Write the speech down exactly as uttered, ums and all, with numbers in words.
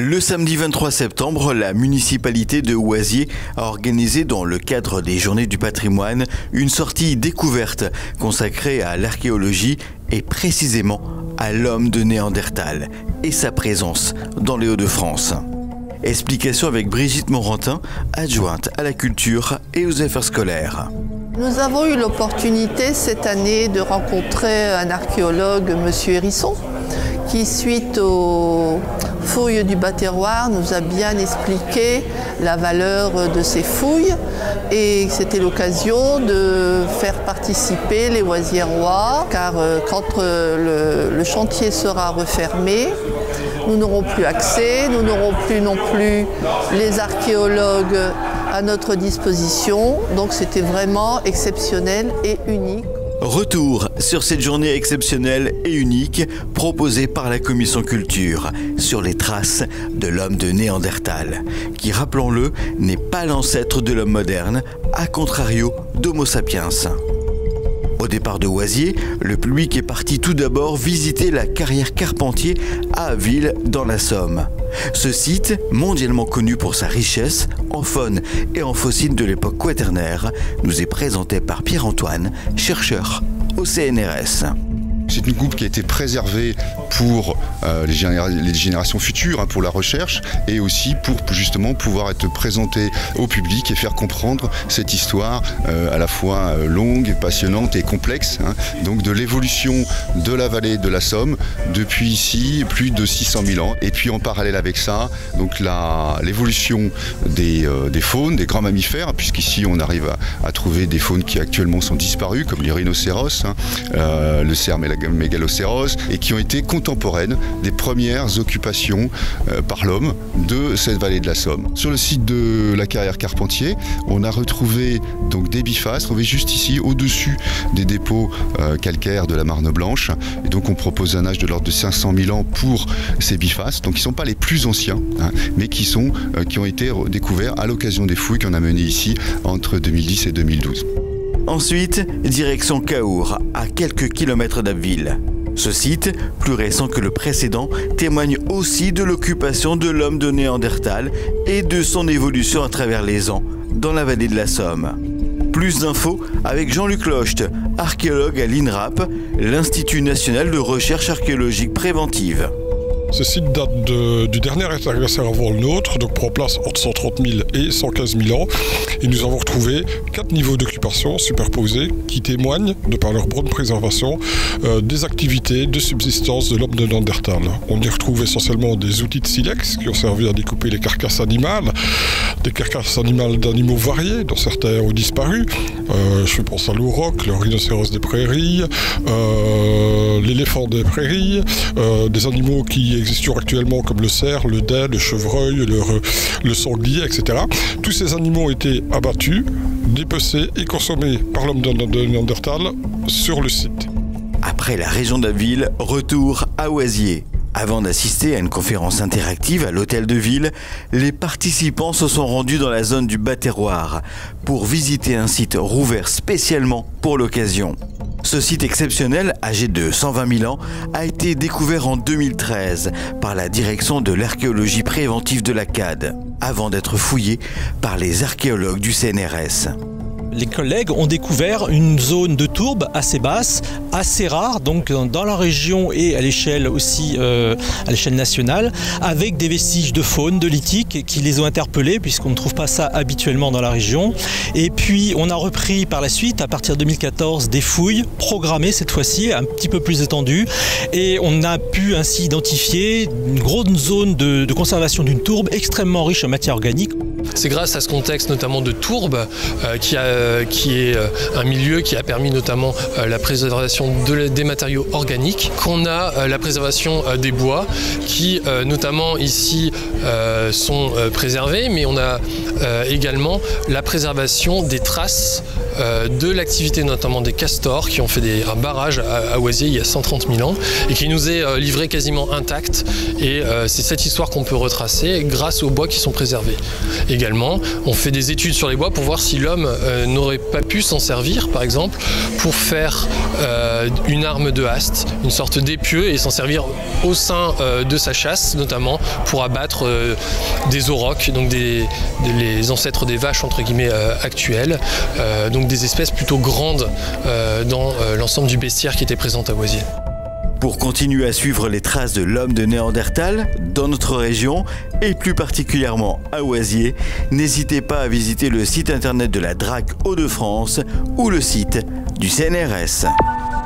Le samedi vingt-trois septembre, la municipalité de Oisier a organisé dans le cadre des Journées du patrimoine une sortie découverte consacrée à l'archéologie et précisément à l'homme de Néandertal et sa présence dans les Hauts-de-France. Explication avec Brigitte Morantin, adjointe à la culture et aux affaires scolaires. Nous avons eu l'opportunité cette année de rencontrer un archéologue, M. Hérisson, qui, suite aux fouilles du bas-terroir, nous a bien expliqué la valeur de ces fouilles. Et c'était l'occasion de faire participer les Oisiérois, car quand le, le chantier sera refermé, nous n'aurons plus accès, nous n'aurons plus non plus les archéologues à notre disposition. Donc c'était vraiment exceptionnel et unique. Retour sur cette journée exceptionnelle et unique proposée par la Commission Culture sur les traces de l'homme de Néandertal, qui, rappelons-le, n'est pas l'ancêtre de l'homme moderne, à contrario d'Homo sapiens. Au départ de Oisier, le public est parti tout d'abord visiter la carrière Carpentier à Aville dans la Somme. Ce site, mondialement connu pour sa richesse en faune et en fossiles de l'époque quaternaire, nous est présenté par Pierre-Antoine, chercheur au C N R S. C'est une coupe qui a été préservée pour euh, les, généra les générations futures, hein, pour la recherche, et aussi pour justement pouvoir être présentée au public et faire comprendre cette histoire euh, à la fois euh, longue, passionnante et complexe, hein, donc de l'évolution de la vallée de la Somme depuis ici plus de six cent mille ans. Et puis en parallèle avec ça, donc l'évolution des, euh, des faunes, des grands mammifères, puisqu'ici on arrive à, à trouver des faunes qui actuellement sont disparues, comme les rhinocéros, hein, euh, le cerf et la mégalocéros, et qui ont été contemporaines des premières occupations euh, par l'homme de cette vallée de la Somme. Sur le site de la carrière Carpentier, on a retrouvé donc des bifaces, trouvés juste ici, au-dessus des dépôts euh, calcaires de la Marne Blanche. Et donc on propose un âge de l'ordre de cinq cent mille ans pour ces bifaces, donc qui ne sont pas les plus anciens, hein, mais qui, sont, euh, qui ont été découverts à l'occasion des fouilles qu'on a menées ici entre deux mille dix et deux mille douze. Ensuite, direction Cahors, à quelques kilomètres d'Abbeville. Ce site, plus récent que le précédent, témoigne aussi de l'occupation de l'homme de Néandertal et de son évolution à travers les ans, dans la vallée de la Somme. Plus d'infos avec Jean-Luc Locht, archéologue à l'INRAP, l'Institut national de recherche archéologique préventive. Ce site date de, du dernier interglaciaire avant le nôtre, donc prend place entre cent trente mille et cent quinze mille ans. Et nous avons retrouvé quatre niveaux d'occupation superposés qui témoignent, de par leur bonne préservation, euh, des activités de subsistance de l'homme de Néandertal. On y retrouve essentiellement des outils de silex qui ont servi à découper les carcasses animales, des carcasses animales d'animaux variés, dont certains ont disparu. Euh, je pense à l'auroch, le rhinocéros des prairies, euh, l'éléphant des prairies, euh, des animaux qui existent actuellement comme le cerf, le daim, le chevreuil, le, le sanglier, et cetera. Tous ces animaux ont été abattus, dépecés et consommés par l'homme de Néandertal sur le site. Après la région d'Abbeville, retour à Oisier. Avant d'assister à une conférence interactive à l'hôtel de ville, les participants se sont rendus dans la zone du bas-terroir pour visiter un site rouvert spécialement pour l'occasion. Ce site exceptionnel, âgé de cent vingt mille ans, a été découvert en deux mille treize par la direction de l'archéologie préventive de la C A D, avant d'être fouillé par les archéologues du C N R S. Les collègues ont découvert une zone de tourbe assez basse, assez rare, donc dans la région et à l'échelle aussi euh, à l'échelle nationale, avec des vestiges de faune, de lithique qui les ont interpellés puisqu'on ne trouve pas ça habituellement dans la région. Et puis on a repris par la suite, à partir de deux mille quatorze, des fouilles programmées cette fois-ci, un petit peu plus étendues, et on a pu ainsi identifier une grosse zone de, de conservation d'une tourbe extrêmement riche en matière organique. C'est grâce à ce contexte notamment de tourbe euh, qui, a, qui est euh, un milieu qui a permis notamment euh, la préservation de, des matériaux organiques, qu'on a euh, la préservation euh, des bois qui euh, notamment ici euh, sont euh, préservés, mais on a euh, également la préservation des traces euh, de l'activité notamment des castors qui ont fait des, un barrage à, à Oisier il y a cent trente mille ans et qui nous est euh, livré quasiment intact, et euh, c'est cette histoire qu'on peut retracer grâce aux bois qui sont préservés. Également, on fait des études sur les bois pour voir si l'homme euh, n'aurait pas pu s'en servir, par exemple, pour faire euh, une arme de haste, une sorte d'épieu, et s'en servir au sein euh, de sa chasse, notamment pour abattre euh, des aurochs, donc des, des, les ancêtres des vaches entre guillemets euh, actuelles, euh, donc des espèces plutôt grandes euh, dans euh, l'ensemble du bestiaire qui était présent à Oisier. Pour continuer à suivre les traces de l'homme de Néandertal dans notre région et plus particulièrement à Oisier, n'hésitez pas à visiter le site internet de la D R A C Hauts-de-France ou le site du C N R S.